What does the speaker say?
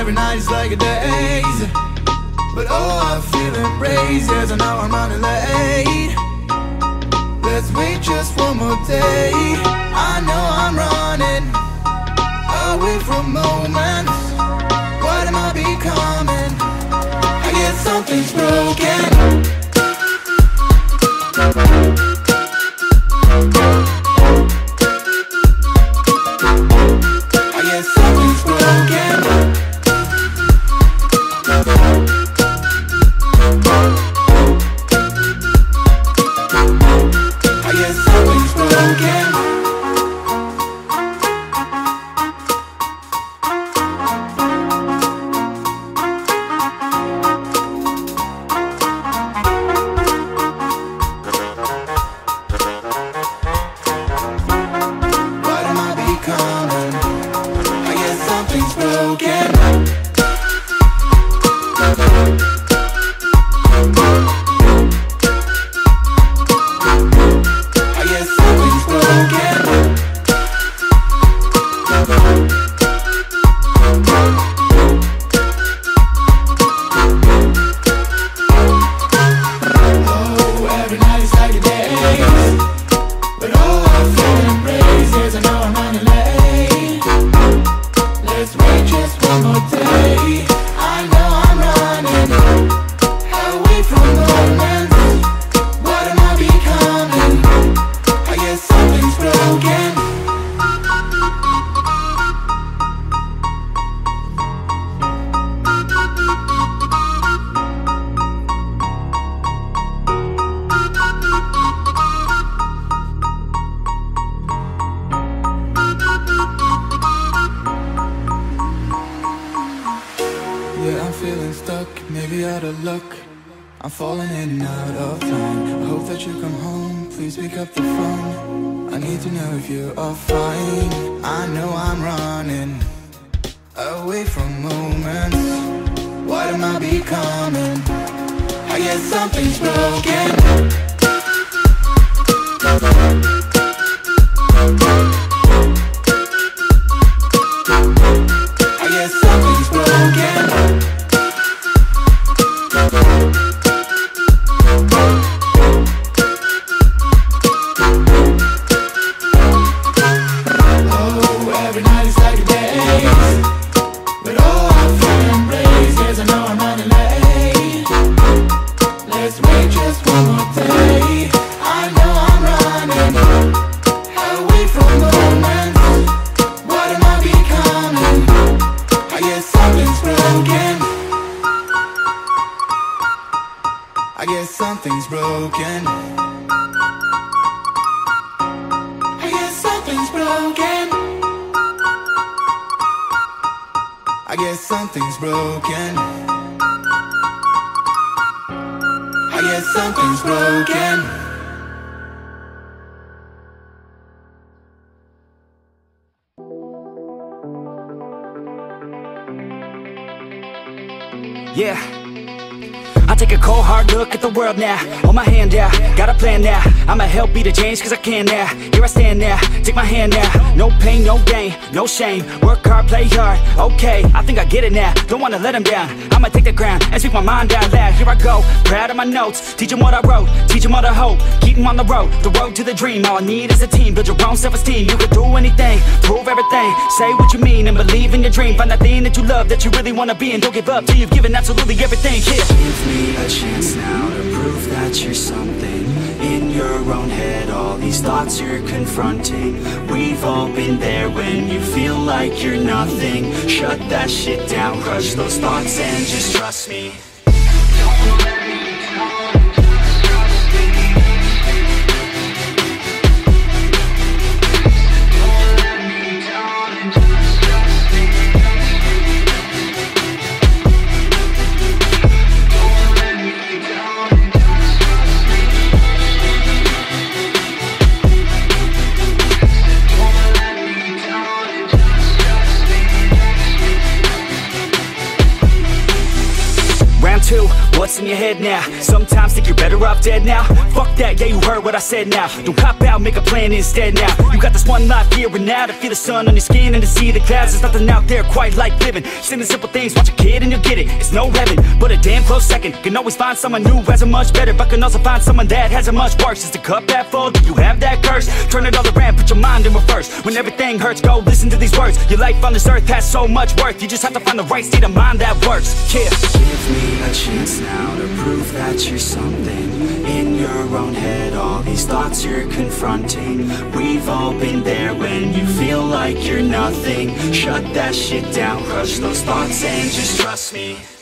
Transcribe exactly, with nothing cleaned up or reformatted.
every night is like a daze. But oh, I feel embraced, yes, I know I'm running late. Let's wait just one more day. I know I'm running away from moments. What am I becoming? I guess something's broken. I guess something's broken. I guess something's broken. What am I becoming? I guess something's broken. I guess something's broken. Oh, every night is like a daze. But oh, I feel embraced, yes, I know I'm running late. Let's wait just one more day. I know I'm running away from moments. What am I becoming? I guess something's broken. Yeah, I'm feeling stuck, maybe out of luck. I'm falling in and out of time. I hope that you come home, please pick up the phone. I need to know if you are fine. I know I'm running away from moments. What am I becoming? I guess something's broken. I guess something's broken. Oh, every night is like a daze. But oh, I feel embraced, yes, I know I'm running late. Let's wait just one more day. I know I'm running away from moments. What am I becoming? I guess something's broken. I guess something's broken. I guess something's broken. I guess something's broken. I guess something's broken. Yeah, I take a cold hard look at the world now. Hold my hand out, got a plan now. I'ma help be the change cause I can now. Here I stand now, take my hand now. No pain, no gain, no shame. Work hard, play hard, okay, I think I get it now. Don't wanna let them down, I'ma take the ground and speak my mind out loud. Here I go, proud of my notes. Teach them what I wrote, teach them all the hope. Keep them on the road, the road to the dream. All I need is a team, build your own self-esteem. You can do anything, prove everything. Say what you mean and believe in your dream. Find that thing that you love, that you really wanna be. And don't give up till you've given absolutely everything. Yeah. Give me a chance now to prove that you're something. In your own head, all these thoughts you're confronting. We've all been there when you feel like you're nothing. Shut that shit down, crush those thoughts and just trust me. thoughts in your head now. Sometimes think you're better off dead now. Fuck that, yeah, you heard what I said now. Don't cop out, make a plan instead now. You got this one life here and now, to feel the sun on your skin and to see the clouds. There's nothing out there quite like living. Just in the simple things, watch a kid and you'll get it. It's no heaven, but a damn close second. Can always find someone new who has it much better, but can also find someone that has it much worse. Is the cup that full? Do you have that curse? Turn it all around, put your mind in reverse. When everything hurts, go listen to these words. Your life on this earth has so much worth. You just have to find the right state of mind that works. Yeah. Give me a chance now to prove that you're something. In your own head, all these thoughts you're confronting. We've all been there when you feel like you're nothing. Shut that shit down, crush those thoughts and just trust me.